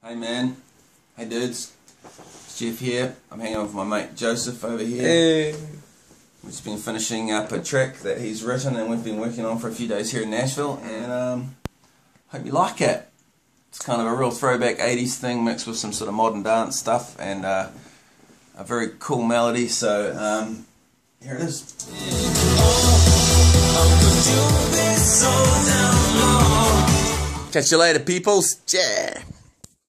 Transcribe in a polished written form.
Hey man, hey dudes, it's Geoff here. I'm hanging out with my mate Joseph over here. Hey. We've just been finishing up a track that he's written and we've been working on for a few days here in Nashville, and hope you like it. It's kind of a real throwback 80s thing mixed with some sort of modern dance stuff, and a very cool melody, so here it is. Catch you later, peoples. Yeah.